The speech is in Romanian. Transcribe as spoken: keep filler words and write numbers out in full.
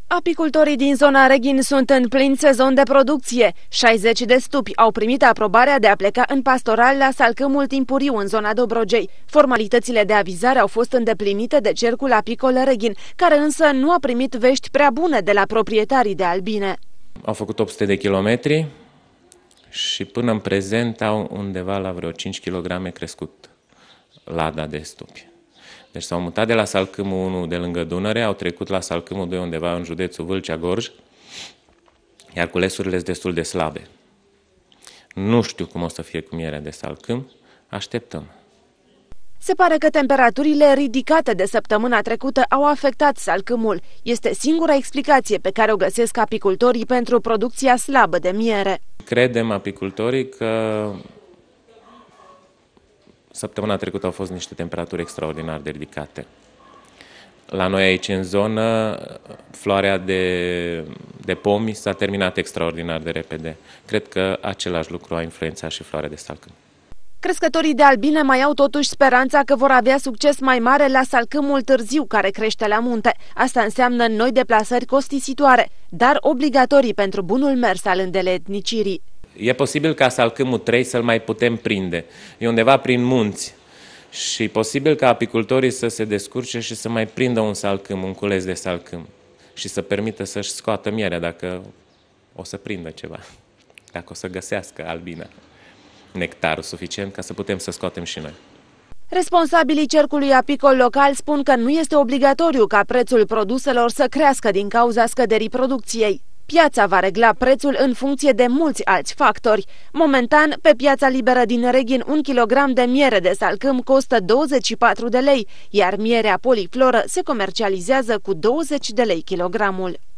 Apicultorii din zona Reghin sunt în plin sezon de producție. șaizeci de stupi au primit aprobarea de a pleca în pastoral la salcâmul timpuriu în zona Dobrogei. Formalitățile de avizare au fost îndeplinite de Cercul Apicol Reghin, care însă nu a primit vești prea bune de la proprietarii de albine. Au făcut opt sute de kilometri și până în prezent au undeva la vreo cinci kilograme crescut lada de stupi. Deci s-au mutat de la salcâmul unu de lângă Dunăre, au trecut la salcâmul doi undeva în județul Vâlcea-Gorj, iar culesurile sunt destul de slabe. Nu știu cum o să fie cu mierea de salcâm, așteptăm. Se pare că temperaturile ridicate de săptămâna trecută au afectat salcâmul. Este singura explicație pe care o găsesc apicultorii pentru producția slabă de miere. Credem apicultorii că săptămâna trecută au fost niște temperaturi extraordinar de ridicate. La noi aici în zonă, floarea de, de pomi s-a terminat extraordinar de repede. Cred că același lucru a influențat și floarea de salcâm. Crescătorii de albine mai au totuși speranța că vor avea succes mai mare la salcâmul târziu care crește la munte. Asta înseamnă noi deplasări costisitoare, dar obligatorii pentru bunul mers al îndeletnicirii. E posibil ca salcâmul trei să-l mai putem prinde. E undeva prin munți și posibil ca apicultorii să se descurce și să mai prindă un salcâm, un cules de salcâm și să permită să-și scoată mierea dacă o să prindă ceva, dacă o să găsească albina nectarul suficient ca să putem să scoatem și noi. Responsabilii Cercului Apicol local spun că nu este obligatoriu ca prețul produselor să crească din cauza scăderii producției. Piața va regla prețul în funcție de mulți alți factori. Momentan, pe piața liberă din Reghin, un kilogram de miere de salcâm costă douăzeci și patru de lei, iar mierea polifloră se comercializează cu douăzeci de lei kilogramul.